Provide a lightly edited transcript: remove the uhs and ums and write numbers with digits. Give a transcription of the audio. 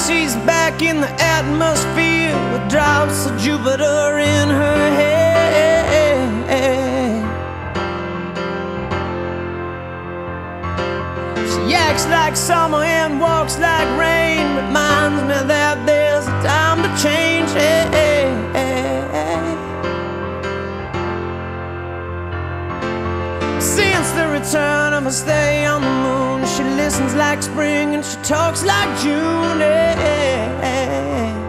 she's back in the atmosphere with drops of Jupiter in her head. She acts like summer and walks like rain, reminds me that there's a time to change. Since the return of her stay on the moon, she listens like spring and she talks like June.